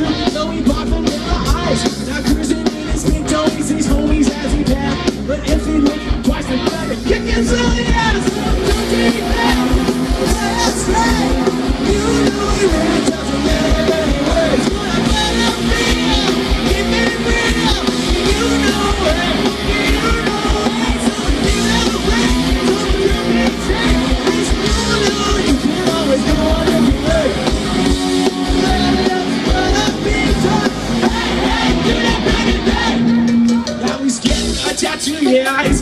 though he bought them in the eyes. Now cruising in his pink toes, these homies as he passed. But if he looked twice, then better kick his silly ass. Don't take that. That's right. You know he really doesn't matter any words. But I better feel, keep it real. You know it, you know it. So give it away, don't you be sick. It's you know you can always go on every way. But I've been tough. Hey, hey, do that back and back. Now he's getting a tattoo, yeah.